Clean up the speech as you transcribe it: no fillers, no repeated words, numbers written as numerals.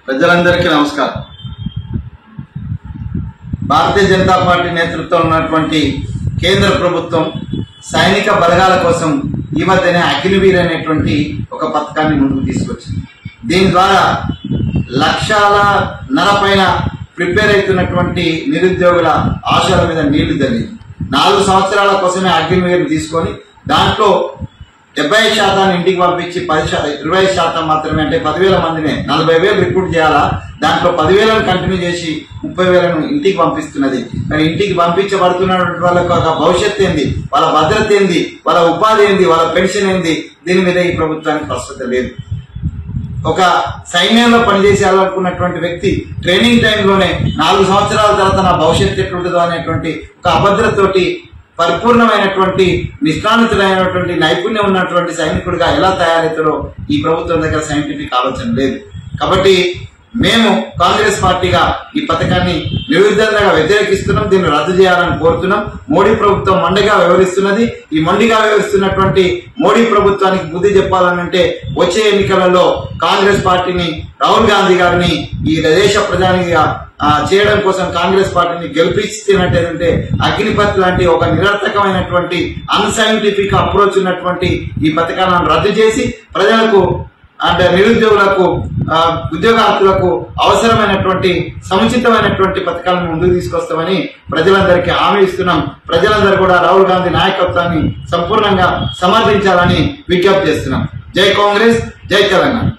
ప్రజలందరికీ నమస్కారం. భారతీయ జనతా పార్టీ నేతృత్వంలో ఉన్నటువంటి కేంద్ర ప్రభుత్వం సైనిక బలగాల కోసం ఈ మధ్యనే అగ్నివీర్ అనేటువంటి ఒక పథకాన్ని ముందుకు తీసుకొచ్చింది. దీని ద్వారా లక్షల పైన ప్రిపేర్ అవుతున్నటువంటి నిరుద్యోగుల ఆశల మీద నీళ్లు తల్లింది. 4 సంవత్సరాల కోసమే అగ్నివీర్ తీసుకొని దాంట్లో 70% ఇంటికి పంపించి 20% మాత్రమే, అంటే 10,000 మందినే 40,000 రిక్రూట్ చేయాలా, దాంట్లో 10,000 కంటిన్యూ చేసి 30,000 ఇంటికి పంపిస్తున్నది. కానీ ఇంటికి పంపించబడుతున్నటువంటి వాళ్ళకు ఒక భవిష్యత్తు ఏంది, వాళ్ళ భద్రత ఏంది, వాళ్ళ ఉపాధి ఏంది, వాళ్ళ పెన్షన్ ఏంది, దీని మీద ఈ ప్రభుత్వానికి స్పష్టత లేదు. ఒక సైన్యంలో పనిచేసేయాలనుకున్నటువంటి వ్యక్తి ట్రైనింగ్ టైంలోనే 4 సంవత్సరాల తర్వాత నా భవిష్యత్తు ఎట్లుంటుందో అనేటువంటి ఒక అభద్రతతోటి పరిపూర్ణమైనటువంటి నిష్ణాతులైనటువంటి నైపుణ్యం ఉన్నటువంటి సైనికుడిగా ఎలా తయారవుతారో ఈ ప్రభుత్వం దగ్గర సైంటిఫిక్ ఆలోచన లేదు. కాబట్టి మేము కాంగ్రెస్ పార్టీగా ఈ పథకాన్ని నిర్విధంగా వ్యతిరేకిస్తున్నాం. దీన్ని రద్దు చేయాలని కోరుతున్నాం. మోడీ ప్రభుత్వం మొండిగా వ్యవహరిస్తున్నది. ఈ మొండిగా వ్యవహరిస్తున్నటువంటి మోడీ ప్రభుత్వానికి బుద్ధి చెప్పాలనంటే వచ్చే ఎన్నికలలో కాంగ్రెస్ పార్టీని, రాహుల్ గాంధీ గారిని ఈ దేశ ప్రధానిగా చేయడం కోసం కాంగ్రెస్ పార్టీని గెలిపిస్తున్నట్టేదంటే అగ్నిపత్ లాంటి ఒక నిరర్థకమైనటువంటి అన్సైంటిఫిక్ అప్రోచ్ ఉన్నటువంటి ఈ పథకాలను రద్దు చేసి ప్రజలకు అంటే నిరుద్యోగులకు, ఉద్యోగార్థులకు అవసరమైనటువంటి సముచితమైనటువంటి పథకాలను ముందుకు తీసుకొస్తామని ప్రజలందరికీ హామీ ఇస్తున్నాం. ప్రజలందరూ కూడా రాహుల్ గాంధీ నాయకత్వాన్ని సంపూర్ణంగా సమర్థించాలని విజ్ఞప్తి చేస్తున్నాం. జై కాంగ్రెస్, జై తెలంగాణ.